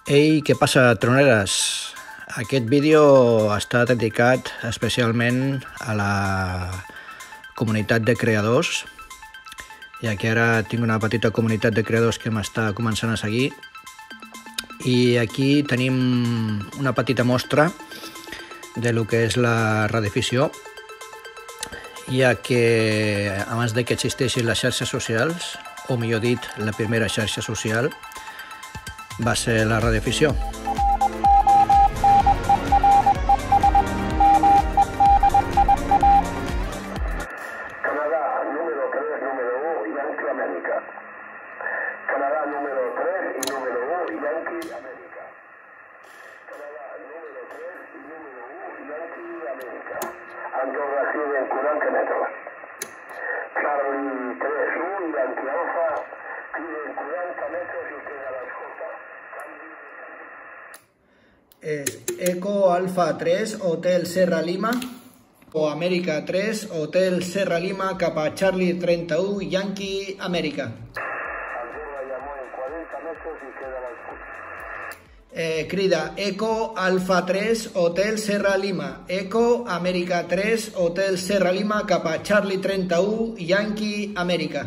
Ei, què passa, troneres? Aquest vídeo està dedicat especialment a la comunitat de creadors, ja que ara tinc una petita comunitat de creadors que m'està començant a seguir. I aquí tenim una petita mostra de lo que és la radiodifusió, ja que abans de que existeixin les xarxes socials, o millor dit, la primera xarxa social, va ser la radiodifusió. Canadá, número 3, número 1, Yankee América. Canadá, número 3 y número 1, Yankee América. Canadá, número 3 y número 1, Yankee América. Andorra sigue en 40 metros. Charlie 3, 1, Yankee Alfa, sigue en 40 metros y usted a la escolta. Eco Alfa 3, Hotel Serra Lima, o Amèrica 3, Hotel Serra Lima, cap a Charlie 31, Yankee Amèrica. Andorra llamó en 40 metros y queda la escucha. Crida Eco Alfa 3, Hotel Serra Lima, Eco Amèrica 3, Hotel Serra Lima, cap a Charlie 31, Yankee Amèrica.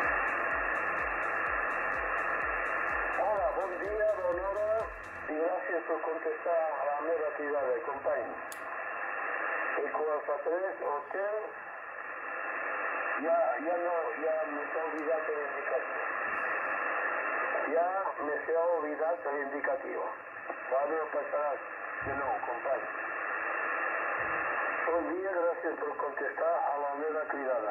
Hola, buen día, bona hora y gracias por contestar a la meva cridada, company. Eco Alfa 3, Hotel, ya me se ha olvidado el indicativo. Ya me se ha olvidado el indicativo. Vale, pasarás de nuevo, compañero. Buen día, gracias por contestar a la meva cridada.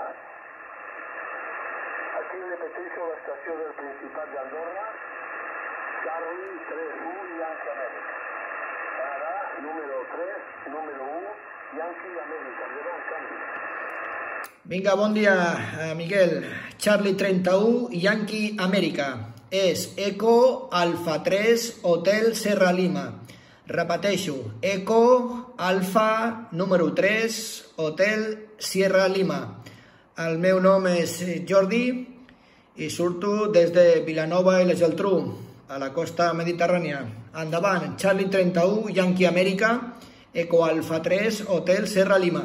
Aquí repeteixo la estació del Principat d'Andorra, Charlie 3-1, Yankee Amèrica. Canadà, número 3, número 1, Yankee Amèrica. Endavant, canvi. Vinga, bon dia, Miguel. Charlie 31, Yankee Amèrica. És Eco Alfa 3, Hotel Serra Lima. Repeteixo, Eco Alfa número 3, Hotel Sierra Lima. El meu nom és Jordi i surto des de Vilanova i la Geltrú, a la costa mediterrània. Endavant, Charlie 31, Yankee Amèrica, Eco Alfa 3, Hotel Serra Lima.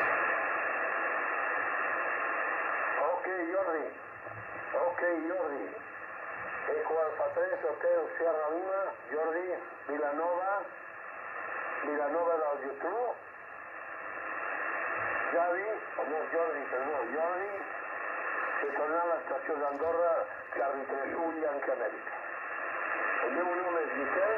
Ok, Jordi. Eco Alfa 3, Hotel Sierra Lima, Jordi, Vilanova del Geltrú. Jordi, retornar a l'estació d'Andorra, Charlie 3-1, Yankee Amèrica. El meu nom és Miquel,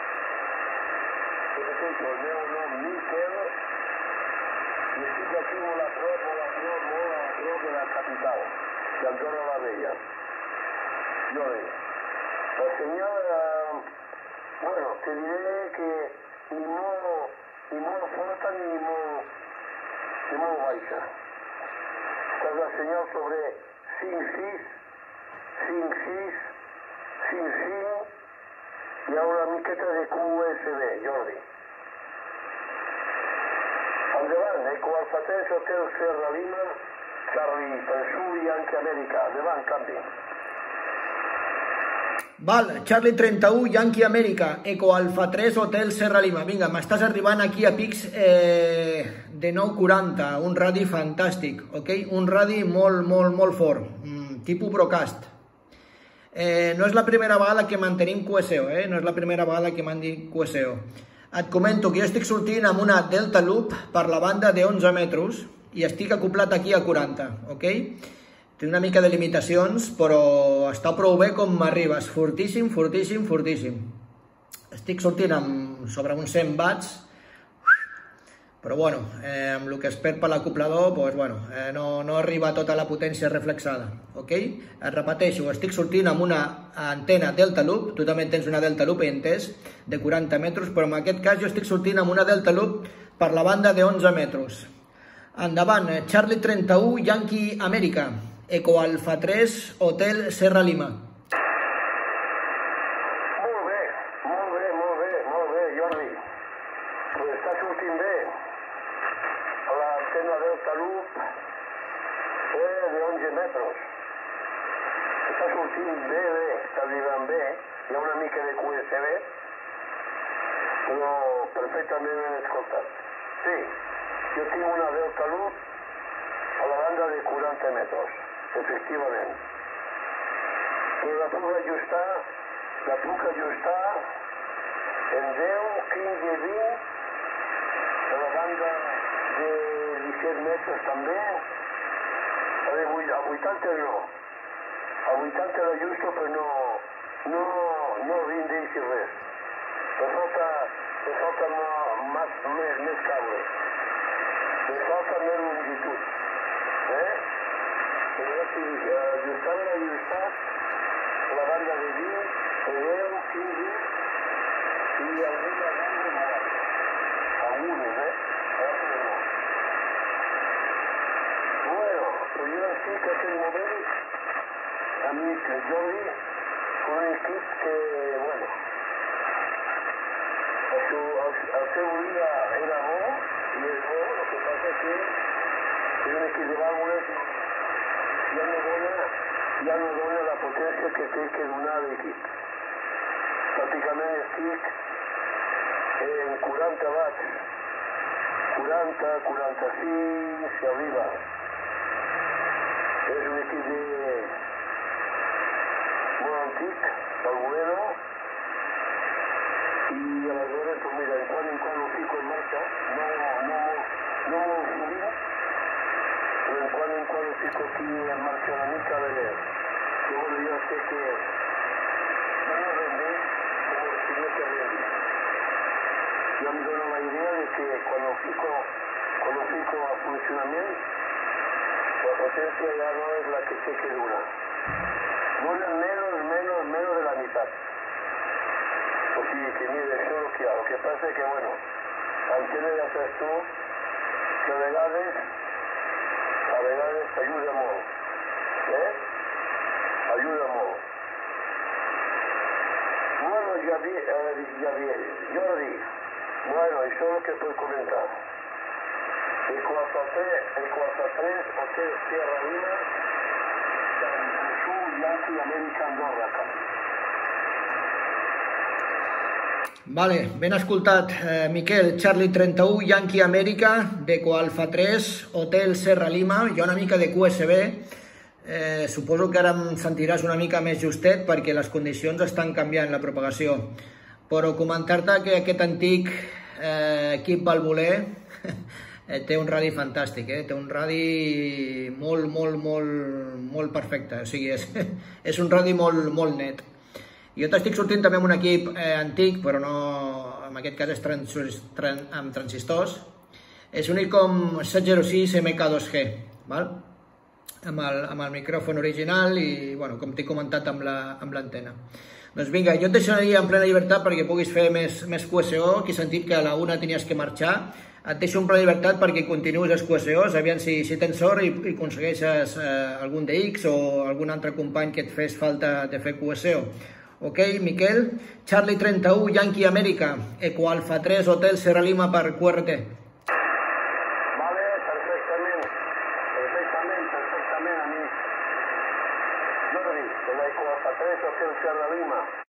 repeteixo, el meu nom Miquel, i estic aquí molt a prop de la capital, d'Andorra la Vella. Jordi, la senyal, bueno, te diré que ni molt forta ni molt baixa. Esta es la señal sobre 5-6, 5-6, 5-5 y ahora una miqueta de QSB, Jordi. Endavant, Eco Alfa 3, Hotel Serra Lima, Charlie 31, Yankee Amèrica. Endavant, canvi. Val, Charlie 31, Yankee Amèrica, Eco Alfa 3, Hotel Serra Lima. Vinga, m'estàs arribant aquí a pics de 940, un radi fantàstic, ok? Un radi molt fort, tipus broadcast. No és la primera vegada que mantenim QSO, no és la primera vegada que m'han dit QSO. Et comento que jo estic sortint amb una Delta Loop per la banda de 11 metres i estic acoplat aquí a 40, ok? Té una mica de limitacions, però està prou bé com m'arribes. Fortíssim. Estic sortint sobre uns 100 watts, però bueno, amb el que es perd per l'acoplador, no arriba a tota la potència reflexada. Ok? Et repeteixo, estic sortint amb una antena Delta Loop, tu també tens una Delta Loop, he entès, de 40 metres, però en aquest cas jo estic sortint amb una Delta Loop per la banda de 11 metres. Endavant, Charlie 31, Yankee Amèrica. Eco Alfa 3, Hotel Serra Lima. Molt bé, Jordi. Pues està sortint bé. L'antena Delta Loop de 11 metres. Està sortint bé, està arribant bé. Hi ha una mica de QSB, però perfectament ben escoltat. Sí, jo tinc una Delta Luz a la banda de 40 metres, efectivament. Però la puc ajustar en 10, 15, 20, a la banda de 17 metres també. A 80 no. A 80 l'ajusto, però no 20 d'ells i res. Me falta més cable. Me falta més longitud. Però si ajustava l'ajustat, la banda de 20, de 10, 15 i alguna banda de 9. Algunes, Bueno, pues jo estic en aquest moment, amic Jordi, con un equip que, bueno, el seu dia era bo, i és bo, el que passa que és un equip de vàlvules ja no dona la potència que té que donar l'equip. Pràcticament estic en 40 watts, 40, 45, si arriba. És un equip molt antic, valvulero, i aleshores, pues mira, en quan ho fico en marxa, no molt sovint, però en quan ho fico aquí en marxa una mica, a veure, que bueno, jo sé que no rende como tenía que rendir. Yo me dono la idea de que cuando fico a funcionamiento, la potencia ya no es la que sé que dura. Dura menos de la mitad. O sigui que mira, això és el que hi ha. El que passa és que, bueno, entendre ja saps tu que a vegades t'ajuda molt. Ajuda molt. Bueno, Jordi, bueno, això és el que puc comentar. Equasa 3, Hotel Sierra Lima, Sur Yankee Amèrica Andorra. Vale, ben escoltat, Miquel. Charlie 31, Yankee Amèrica, d'Eco Alfa 3, Hotel Sierra Lima, hi ha una mica de QSB. Suposo que ara em sentiràs una mica més justet perquè les condicions estan canviant la propagació. Però comentar-te que aquest antic equip valvuler té un radi fantàstic, té un radi molt perfecte, o sigui, és un radi molt net. Jo t'estic sortint també amb un equip antic, però no, en aquest cas és amb transistors. És un ICOM 706 MK2G, val? Amb el micròfon original i, bueno, com t'he comentat, amb l'antena. Doncs vinga, jo et deixaria en plena llibertat perquè puguis fer més QSO, que he sentit que a la 1 tenies que marxar. Et deixo en plena llibertat perquè continuïs els QSOs, aviam si tens sort i aconsegueixes algun DX o algun altre company que et fes falta de fer QSO. Ok, Miquel? Charlie 31, Yankee Amèrica, Eco Alfa 3, Hotel Sierra Lima per QRT. Vale, perfectament, amic. Jordi, de la Eco Alfa 3, Hotel Sierra Lima.